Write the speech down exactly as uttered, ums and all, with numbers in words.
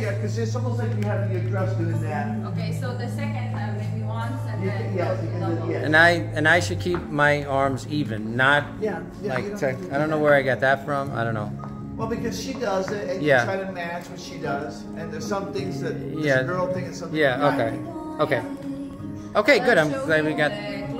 yeah, because it's almost like you have your dress doing that. Okay, so the second time maybe once and You then can, yes, you can do, yes. And I and I should keep my arms even, not Yeah, yeah, like you don't to, have to do I don't know that. where I got that from. I don't know. Well, because she does it, and Yeah. you try to match what she does, and there's some things that this Yeah. girl thing and something. Yeah. guy Okay. thing. Okay. Okay. Good. I'm I'll show glad we you got. the